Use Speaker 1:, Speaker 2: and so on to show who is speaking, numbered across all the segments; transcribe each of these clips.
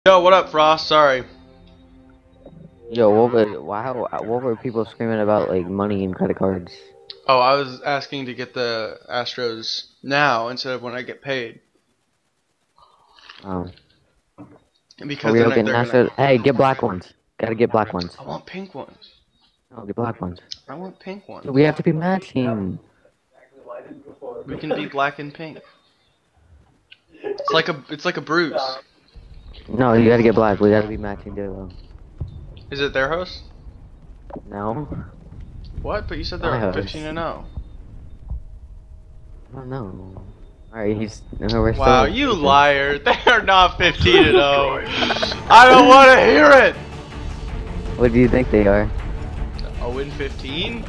Speaker 1: Yo, what up, Frost? Sorry.
Speaker 2: Yo, what were people screaming about like money and credit cards?
Speaker 1: Oh, I was asking to get the Astros now instead of when I get paid.
Speaker 2: For
Speaker 1: Because
Speaker 2: real, getting Astros. Hey, get black ones. Gotta get black ones.
Speaker 1: I want pink ones.
Speaker 2: Oh, get black ones.
Speaker 1: I want pink ones.
Speaker 2: Dude, we have to be matching.
Speaker 1: We can be black and pink. It's like a bruise.
Speaker 2: No, you gotta get black. We gotta be matching, dude.
Speaker 1: Is it their host?
Speaker 2: No,
Speaker 1: What? But you said
Speaker 2: My
Speaker 1: they're
Speaker 2: host.
Speaker 1: 15-0.
Speaker 2: I don't know. Alright, we're still.
Speaker 1: Wow, you liar! They are not 15-0. I don't want to hear it.
Speaker 2: What do you think they are?
Speaker 1: 0-15?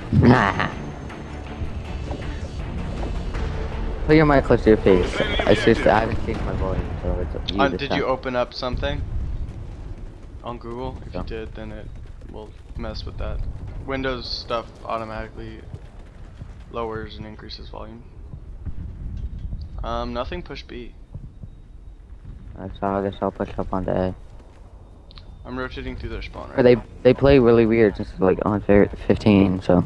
Speaker 2: Put your mic close to your face. I haven't changed my voice, so it's you this
Speaker 1: Did
Speaker 2: time.
Speaker 1: you open up something on Google? If
Speaker 2: No.
Speaker 1: you did, then it will mess with that. Windows stuff automatically lowers and increases volume. Nothing. Push B.
Speaker 2: So I guess I'll push up onto A.
Speaker 1: I'm rotating through their spawn
Speaker 2: Or
Speaker 1: right now.
Speaker 2: they play really weird, just like on 15, so.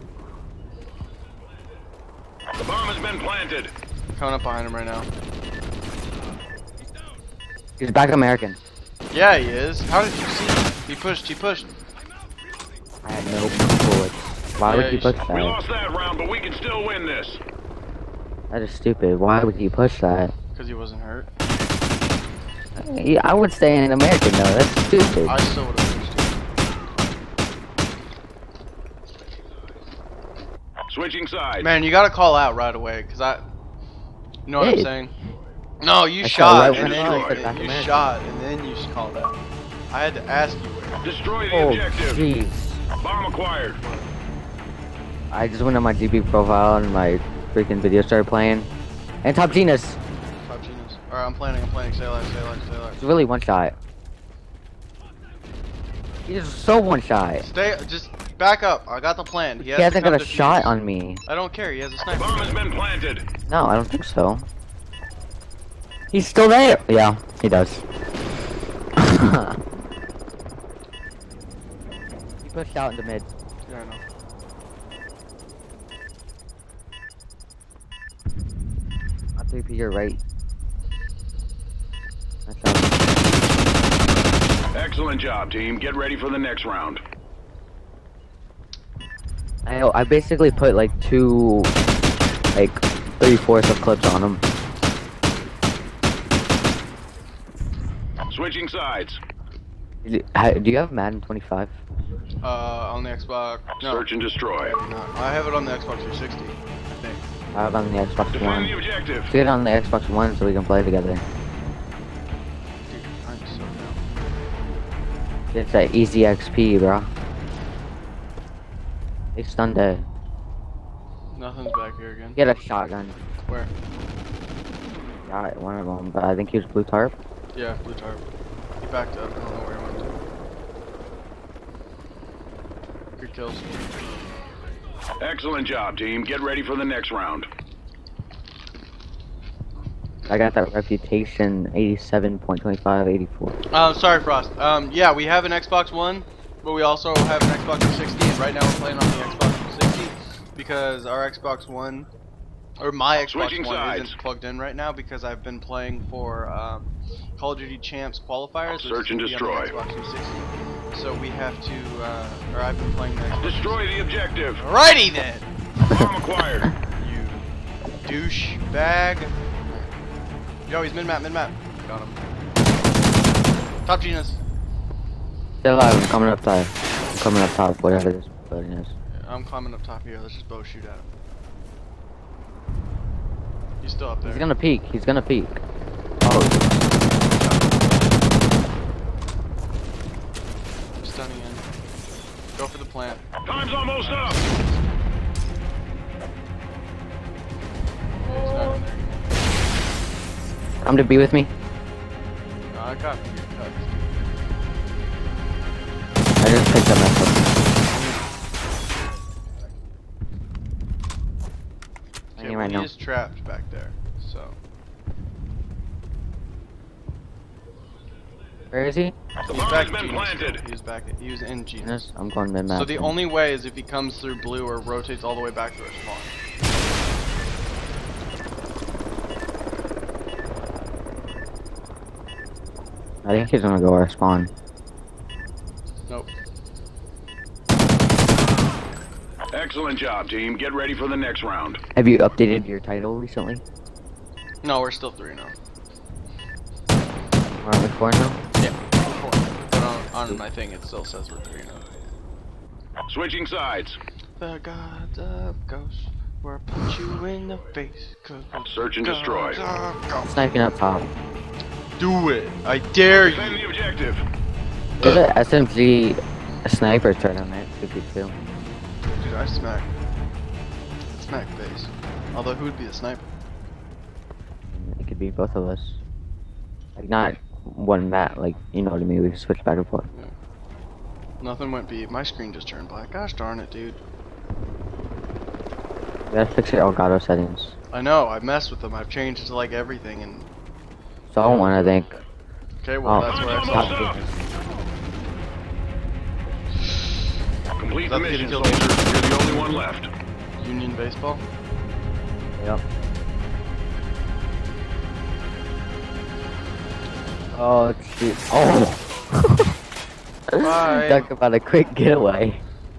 Speaker 3: The bomb has been planted.
Speaker 1: Coming up behind him right now.
Speaker 2: He's back American.
Speaker 1: Yeah, he is. How did you see him? He pushed. He pushed.
Speaker 2: I had no bullets. Why would
Speaker 1: Yeah,
Speaker 2: he push
Speaker 3: We
Speaker 2: that?
Speaker 3: lost that round, but we can still win this.
Speaker 2: That is stupid. Why would he push that?
Speaker 1: Because he wasn't hurt.
Speaker 2: I would stay in American though. That's stupid.
Speaker 1: I still would have pushed him.
Speaker 3: Switching sides.
Speaker 1: Man, you gotta call out right away, cause you know what I'm
Speaker 2: Hey.
Speaker 1: saying? No, you
Speaker 2: I
Speaker 1: shot,
Speaker 2: saw
Speaker 1: and
Speaker 2: right
Speaker 1: then
Speaker 2: when I said back
Speaker 1: you
Speaker 2: American.
Speaker 1: shot, and then you called out. I had to ask you where.
Speaker 3: Destroy the
Speaker 2: Oh,
Speaker 3: objective.
Speaker 2: jeez.
Speaker 3: Bomb acquired.
Speaker 2: I just went on my GB profile and my freaking video started playing. And Top Genius.
Speaker 1: Top genius. Alright, I'm planning. Stay alive.
Speaker 2: It's really one shot. He's so one shot.
Speaker 1: Just back up. I got the plan. He,
Speaker 2: He
Speaker 1: has to
Speaker 2: hasn't
Speaker 1: come
Speaker 2: got a
Speaker 1: defuse.
Speaker 2: shot on me.
Speaker 1: I don't care. He has a
Speaker 3: Bomb has
Speaker 1: sniper.
Speaker 3: been planted.
Speaker 2: No, I don't think so. He's still there. Yeah, he does. He pushed out into mid.
Speaker 1: Yeah, I know.
Speaker 2: On 3P, you're right. That's
Speaker 3: Excellent job, team. Get ready for the next round.
Speaker 2: I basically put like 3/4 of clips on him.
Speaker 3: Switching sides.
Speaker 2: Do you have Madden 25?
Speaker 1: On the Xbox. No,
Speaker 3: Search and destroy.
Speaker 1: no. I have it on the Xbox 360. I think.
Speaker 2: I have it on the Xbox
Speaker 3: Defend
Speaker 2: One.
Speaker 3: the objective.
Speaker 2: Let's get it on the Xbox One so we can play together.
Speaker 1: Dude, I'm so down.
Speaker 2: It's that easy XP, bro. They stunned it.
Speaker 1: Nothing's back here again.
Speaker 2: Get a shotgun.
Speaker 1: Where?
Speaker 2: Got one of them, but I think he was blue tarp.
Speaker 1: Yeah, blue tarp. He backed up. I don't know where he went to. Good kills.
Speaker 3: Excellent job, team. Get ready for the next round.
Speaker 2: I got that reputation 87.25, 84.
Speaker 1: Sorry, Frost. Yeah, we have an Xbox One, but we also have an Xbox 360, and right now we're playing on the Xbox 360 because our Xbox One, or my Xbox
Speaker 3: Switching
Speaker 1: One,
Speaker 3: sides.
Speaker 1: isn't plugged in right now because I've been playing for Call of Duty Champs qualifiers. which
Speaker 3: Search and
Speaker 1: is gonna be on the
Speaker 3: destroy.
Speaker 1: Xbox 360. So we have to, or I've been playing the Xbox.
Speaker 3: Destroy the objective.
Speaker 1: Alrighty then,
Speaker 3: Bomb acquired.
Speaker 1: you douche bag. Yo, he's mid-map. Got him. Top genius.
Speaker 2: Still alive, I'm coming up top. I'm coming up top, whatever this building is.
Speaker 1: I'm climbing up top here. Let's just bow shoot at him. He's still up there.
Speaker 2: He's gonna peek, Oh,
Speaker 1: I'm stunning in. Go for the plant.
Speaker 3: Time's almost up.
Speaker 1: Yeah, he's not in there.
Speaker 2: come to be with me.
Speaker 1: No, I got you.
Speaker 2: I just picked up my foot.
Speaker 1: Okay,
Speaker 2: right
Speaker 1: well, he
Speaker 2: now.
Speaker 1: is trapped back there. So
Speaker 2: Where is he?
Speaker 3: The
Speaker 1: He's
Speaker 3: bomb
Speaker 1: back
Speaker 3: has been
Speaker 1: Genus.
Speaker 3: planted.
Speaker 1: He's back. He was in Genus.
Speaker 2: I'm going mid map.
Speaker 1: So the only way is if he comes through blue or rotates all the way back to our spawn.
Speaker 2: I think he's gonna go our spawn.
Speaker 1: Nope.
Speaker 3: Excellent job, team. Get ready for the next round.
Speaker 2: Have you updated your title recently?
Speaker 1: No, we're still 3-0.
Speaker 2: Or are we 4 now?
Speaker 1: Yeah, we're 4. But on my thing, it still says we're 3-0.
Speaker 3: Switching sides.
Speaker 1: The gods of ghosts will punch you in the face.
Speaker 3: Search and destroy.
Speaker 2: Sniping up top.
Speaker 1: Do it! I dare
Speaker 3: Defend
Speaker 1: you!
Speaker 3: the objective.
Speaker 2: There's a SMG sniper tournament. Could be too.
Speaker 1: Dude, I smack base. Although, who would be the sniper?
Speaker 2: It could be both of us. Like not one map. Like you know what I mean. We can switch back and forth.
Speaker 1: Nothing went B. My screen just turned black. Gosh darn it, dude.
Speaker 2: We gotta fix your Elgato settings.
Speaker 1: I know, I've messed with them. I've changed it to like everything and...
Speaker 2: So I want I think.
Speaker 1: Okay, well
Speaker 2: Oh.
Speaker 1: that's where I
Speaker 3: Almost
Speaker 1: stopped.
Speaker 3: up. Complete
Speaker 1: Is
Speaker 3: the
Speaker 1: that the
Speaker 3: mission,
Speaker 1: kill
Speaker 3: soldier. You're the only one left.
Speaker 1: Union Baseball.
Speaker 2: Yep. Oh shoot! Oh.
Speaker 1: Bye.
Speaker 2: Talk about a quick getaway.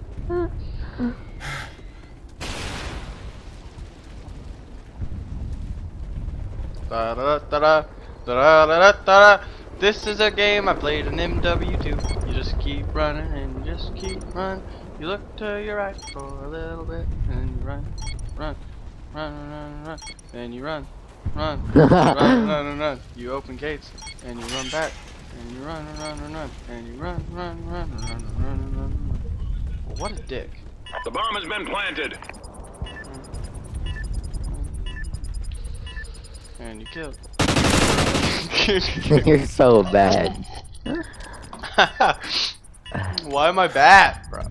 Speaker 1: Da da da da da da da da. This is a game I played in MW2. You just keep running and you just keep running. You look to your right for a little bit and you run, run, run, run, run, and you run, run, run. You open gates and you run back and you run, and you run, run. Well, what a dick.
Speaker 3: The bomb has been planted.
Speaker 1: And you killed.
Speaker 2: You're so bad.
Speaker 1: Why am I bad, bro?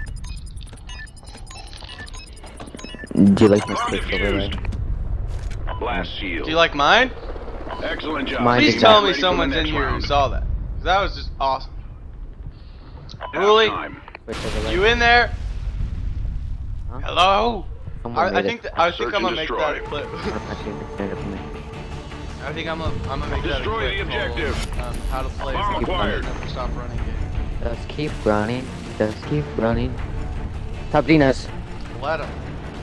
Speaker 2: Do you like my
Speaker 3: Bomb
Speaker 2: stick over there?
Speaker 3: defused. Blast shield.
Speaker 1: Do you like mine?
Speaker 3: Excellent job.
Speaker 2: Mine
Speaker 1: Please
Speaker 2: did
Speaker 1: tell
Speaker 2: not.
Speaker 1: me
Speaker 3: Ready for the
Speaker 1: someone's in
Speaker 3: next
Speaker 1: here who
Speaker 3: round.
Speaker 1: saw that. 'Cause that was just awesome.
Speaker 3: Half
Speaker 1: Really?
Speaker 3: time.
Speaker 2: Switch over there.
Speaker 1: You in there?
Speaker 2: Huh?
Speaker 1: Hello?
Speaker 2: Someone
Speaker 1: I
Speaker 2: made
Speaker 1: think
Speaker 2: it.
Speaker 1: I
Speaker 3: Search
Speaker 1: think I'm
Speaker 3: and
Speaker 1: gonna make
Speaker 3: destroy.
Speaker 1: that a clip.
Speaker 2: Actually, stand up for me.
Speaker 1: I think I'm gonna make that a
Speaker 3: Destroy
Speaker 1: clip
Speaker 3: the objective.
Speaker 1: called, how to play
Speaker 3: Bomb
Speaker 1: Keep
Speaker 3: acquired.
Speaker 1: Running, Never Stop Running game.
Speaker 2: Just keep running. Just keep running. Top Dinas.
Speaker 1: Let him.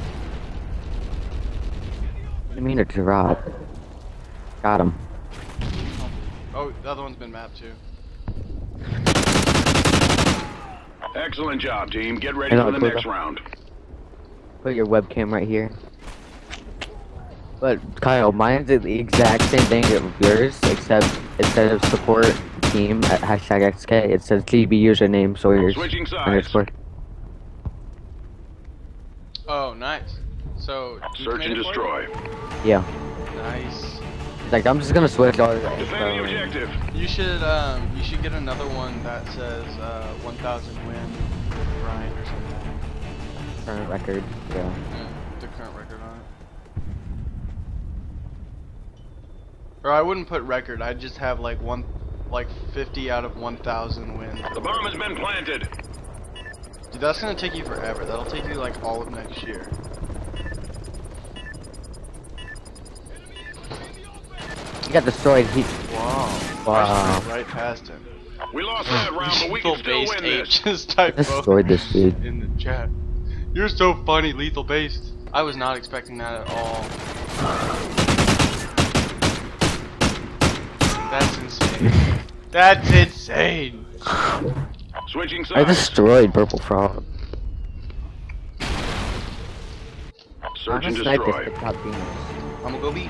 Speaker 2: I mean to drop. Got him.
Speaker 1: Oh, the other one's been mapped too.
Speaker 3: Excellent job, team. Get ready
Speaker 2: I know,
Speaker 3: for the
Speaker 2: Pluto.
Speaker 3: next round.
Speaker 2: Put your webcam right here. But Kyle, mine's the exact same thing as yours, except instead of support team at #XK, it says GB username Sawyers
Speaker 3: Switching sides.
Speaker 2: underscore.
Speaker 1: Oh, nice. So you
Speaker 3: Search
Speaker 1: made
Speaker 3: and
Speaker 1: it for
Speaker 3: destroy.
Speaker 2: Yeah.
Speaker 1: you? Nice.
Speaker 2: It's like I'm just gonna switch all the
Speaker 3: Defend the objective.
Speaker 1: You should get another one that says 1,000 win grind or something.
Speaker 2: current record. Yeah.
Speaker 1: Yeah, the current record on it. Or I wouldn't put record. I'd just have like 50 out of 1,000 wins.
Speaker 3: The bomb has been planted.
Speaker 1: Dude, that's gonna take you forever. That'll take you like all of next year.
Speaker 2: He got destroyed. He.
Speaker 1: Wow.
Speaker 2: Wow.
Speaker 1: Right past him.
Speaker 3: We lost that round, but we can still
Speaker 1: Lethal-based
Speaker 3: win this.
Speaker 1: H's type
Speaker 2: Destroyed this dude.
Speaker 1: in the chat. You're so funny, lethal based. I was not expecting that at all. That's insane. That's insane.
Speaker 3: Switching
Speaker 2: I
Speaker 3: sides.
Speaker 2: destroyed Purple Frog.
Speaker 3: Search and
Speaker 2: I'm gonna snipe
Speaker 3: destroy.
Speaker 2: this Top Dinas.
Speaker 1: I'm gonna go beat.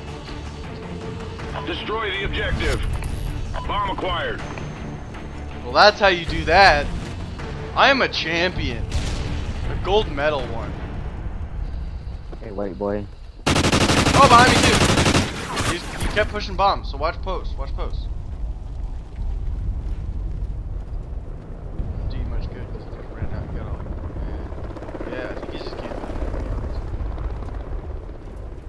Speaker 3: Destroy the objective. Bomb acquired.
Speaker 1: Well, that's how you do that. I am a champion. A gold medal one.
Speaker 2: Hey, white boy.
Speaker 1: Oh, behind me too. You kept pushing bombs, so watch post. Watch post. Do you much good because I ran out and got all. Yeah, I think you just can't.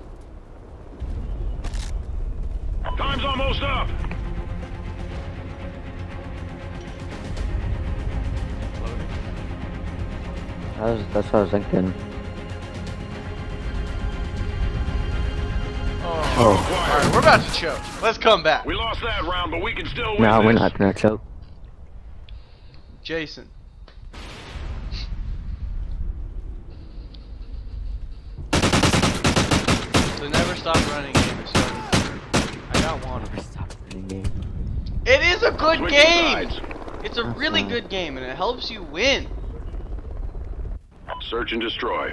Speaker 3: Time's almost up.
Speaker 2: That's what I was thinking.
Speaker 1: Oh. Alright, we're about to choke. Let's come back.
Speaker 3: We lost that round, but we can still win
Speaker 2: No,
Speaker 3: this.
Speaker 2: we're not gonna choke.
Speaker 1: Jason. The Never Stop Running game is starting. I got one.
Speaker 2: Stop winning game.
Speaker 1: It is a good
Speaker 3: Switching
Speaker 1: game!
Speaker 3: sides.
Speaker 1: It's a
Speaker 2: That's
Speaker 1: really
Speaker 2: fine.
Speaker 1: good game and it helps you win.
Speaker 3: Search and destroy.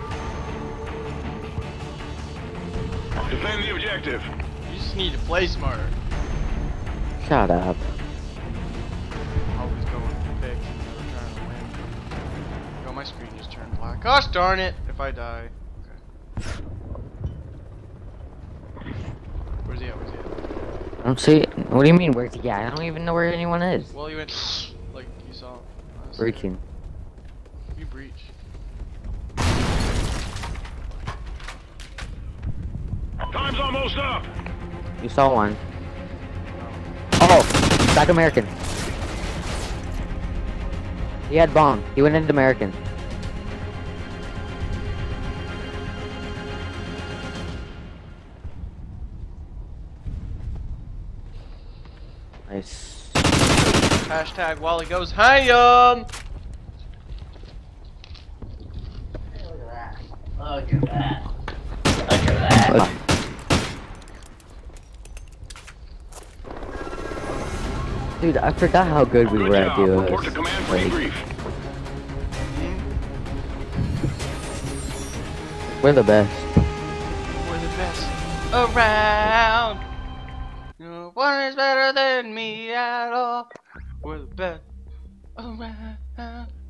Speaker 3: Defend the objective.
Speaker 1: You just need to play smarter.
Speaker 2: Shut up.
Speaker 1: Always going for picks and never trying to win. Oh, my screen just turned black. Gosh darn it! If I die. Okay. Where's he at? Where's he at?
Speaker 2: I don't see. What do you mean? Where's he at? I don't even know where anyone is.
Speaker 1: Well, you went like you saw.
Speaker 2: Breaching.
Speaker 1: You breach.
Speaker 3: Time's almost up.
Speaker 2: You saw one. Oh, Black American. He had bomb. He went into American. Nice.
Speaker 1: Hashtag Wally goes hi.
Speaker 2: Dude, I forgot how good we
Speaker 3: Good
Speaker 2: were at
Speaker 3: job.
Speaker 2: duos.
Speaker 3: Report to command for
Speaker 2: Like,
Speaker 3: debrief.
Speaker 2: we're the best.
Speaker 1: We're the best around. No one is better than me at all. We're the best around.